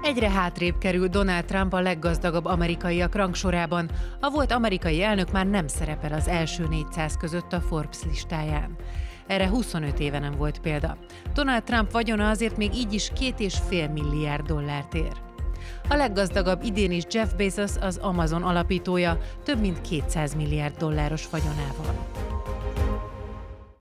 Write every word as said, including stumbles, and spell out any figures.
Egyre hátrébb kerül Donald Trump a leggazdagabb amerikaiak rangsorában. A volt amerikai elnök már nem szerepel az első négyszáz között a Forbes listáján. Erre huszonöt éve nem volt példa. Donald Trump vagyona azért még így is két és fél milliárd dollárt ér. A leggazdagabb idén is Jeff Bezos, az Amazon alapítója, több mint kétszáz milliárd dolláros vagyonával.